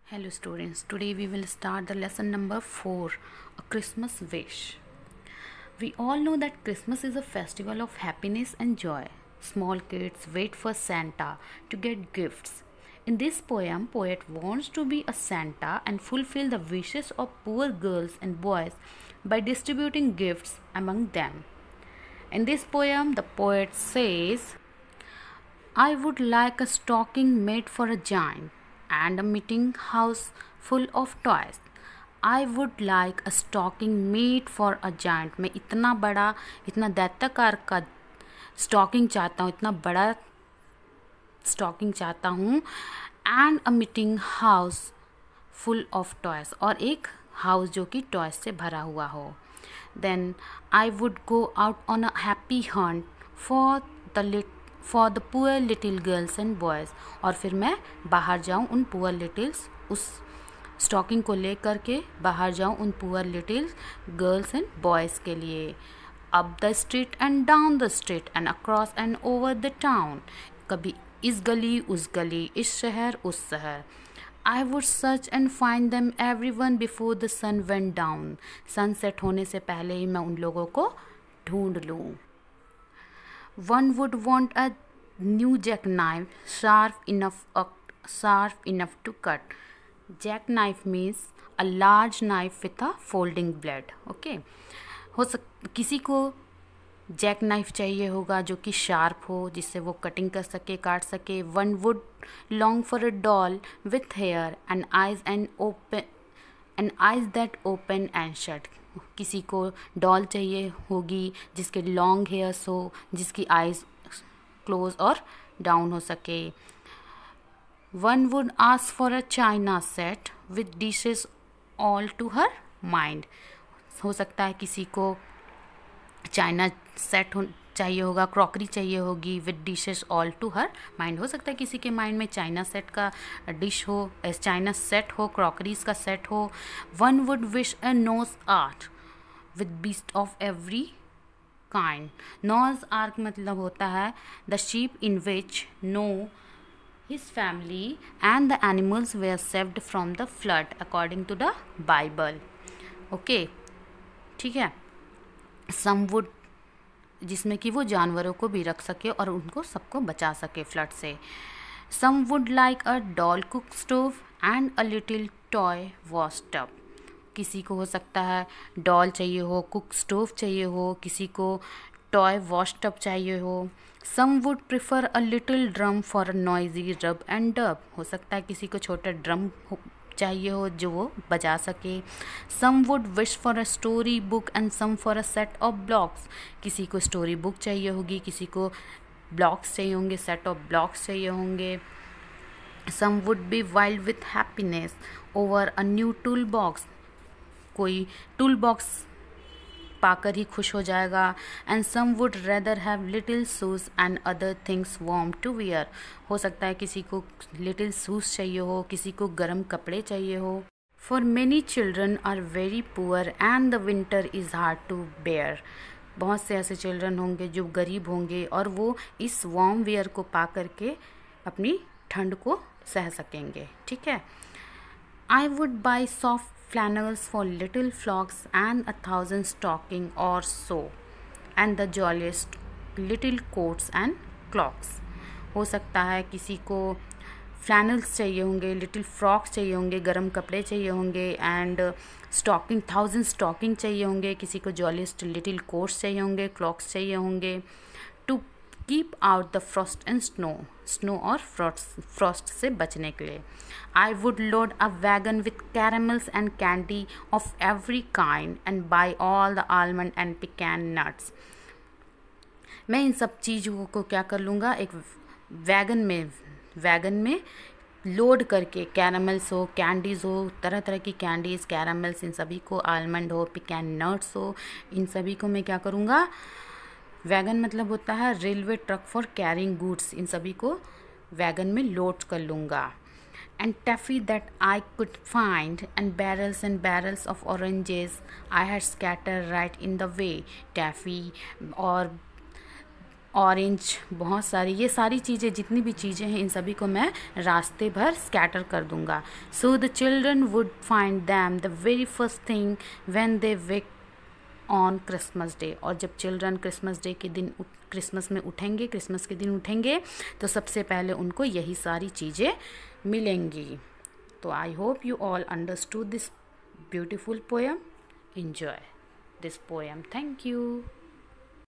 Hello students, today we will start the lesson number 4, a Christmas wish. We all know that Christmas is a festival of happiness and joy. Small kids wait for Santa to get gifts. In this poem, poet wants to be a Santa and fulfill the wishes of poor girls and boys by distributing gifts among them. In this poem, the poet says, I would like a stocking made for a giant and a meeting house full of toys. I would like a stocking made for a giant. मैं इतना बड़ा, इतना दैत्याकार का stocking चाहता हूँ, इतना बड़ा stocking चाहता हूँ. And a meeting house full of toys, और एक हाउस जो कि टॉयज से भरा हुआ हो. Then I would go out on a happy hunt for the poor little girls and boys, और फिर मैं बाहर जाऊँ उन पुअर लिटिल्स, उस स्टॉकिंग को ले करके बाहर जाऊँ उन poor little girls and boys के लिए. Up the street and down the street and across and over the town, कभी इस गली उस गली, इस शहर उस शहर. I would search and find them every one before the sun went down, sunset होने से पहले ही मैं उन लोगों को ढूंढ लूँ. One would want a new jackknife, sharp enough to cut. Jackknife means a large knife with a folding blade. Okay. किसी को जैक नाइफ चाहिए होगा जो कि शार्प हो, जिससे वो कटिंग कर सके, काट सके. One would long for a doll with hair and eyes that open and shut. किसी को डॉल चाहिए होगी जिसके लॉन्ग हेयर्स हो, जिसकी आइज क्लोज और डाउन हो सके. One would ask for a china set with dishes all to her mind. हो सकता है किसी को चाइना सेट चाहिए होगा, क्रॉकरी चाहिए होगी with dishes all to her mind. हो सकता है किसी के माइंड में चाइना सेट का डिश हो, चाइना सेट हो, क्रॉकरीज का सेट हो. One would wish a Noah's ark with beast of every kind. Noah's ark मतलब होता है the ship in which Noah his family and the animals were saved from the flood according to the Bible. Okay, ठीक है. सम would, जिसमें कि वो जानवरों को भी रख सके और उनको सबको बचा सके फ्लड से. Some would like a doll cook stove and a little toy wash tub. किसी को हो सकता है डॉल चाहिए हो, कुक स्टोव चाहिए हो, किसी को टॉय वॉश टब चाहिए हो. Some would prefer a little drum for a noisy rub and dub. हो सकता है किसी को छोटा ड्रम चाहिए हो जो वो बजा सके. Some would wish for a story book and some for a set of blocks. किसी को स्टोरी बुक चाहिए होगी, किसी को ब्लॉक्स चाहिए होंगे, सेट ऑफ ब्लॉक्स चाहिए होंगे. Some would be wild with happiness over a new tool box. कोई टूल बॉक्स पाकर ही खुश हो जाएगा. And some would rather have little shoes and other things warm to wear. हो सकता है किसी को लिटिल शूज चाहिए हो, किसी को गर्म कपड़े चाहिए हो. For many children are very poor and the winter is hard to bear. बहुत से ऐसे चिल्ड्रन होंगे जो गरीब होंगे और वो इस वार्म वियर को पा करके अपनी ठंड को सह सकेंगे. ठीक है. I would buy soft flannels for little flocks and 1,000 stocking or so and the jolliest little coats and clocks. हो सकता है किसी को फ्लैनल्स चाहिए होंगे, लिटिल फ्रॉक्स चाहिए होंगे, गर्म कपड़े चाहिए होंगे, एंड स्टॉकिंग 1,000 स्टॉकिंग चाहिए होंगे, किसी को जॉलीस्ट लिटिल कोट्स चाहिए होंगे, क्लॉक्स चाहिए होंगे. To keep out the frost and snow और फ्रॉस्ट से बचने के लिए. I would load a wagon with caramels and candy of every kind and buy all the almond and pecan nuts. मैं इन सब चीज़ों को क्या कर लूँगा, एक वैगन में लोड करके, कैरामल्स हो, कैंडीज़ हो, तरह तरह की कैंडीज़, कैरामल्स, इन सभी को, आलमंड हो, पिकैन नट्स हो, इन सभी को मैं क्या करूँगा, वैगन मतलब होता है railway truck for carrying goods, इन सभी को वैगन में लोड कर लूँगा. And taffy that I could find and barrels of oranges I had scatter right in the way. Taffy और ऑरेंज, बहुत सारी, ये सारी चीज़ें, जितनी भी चीज़ें हैं, इन सभी को मैं रास्ते भर स्कैटर कर दूंगा. So the children would find them the very first thing when they wake on Christmas day. और जब चिल्ड्रन क्रिसमस डे के दिन क्रिसमस में उठेंगे, क्रिसमस के दिन उठेंगे, तो सबसे पहले उनको यही सारी चीज़ें मिलेंगी. तो I hope you all understood this beautiful poem. Enjoy this poem. Thank you.